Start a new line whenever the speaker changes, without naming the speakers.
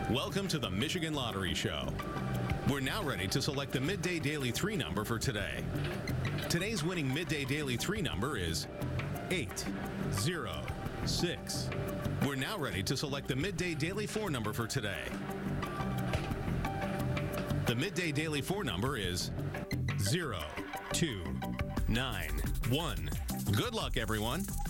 Welcome to the Michigan Lottery Show. We're now ready to select the Midday Daily 3 number for today. Today's winning Midday Daily 3 number is 806. We're now ready to select the Midday Daily 4 number for today. The Midday Daily 4 number is 0291. Good luck, everyone.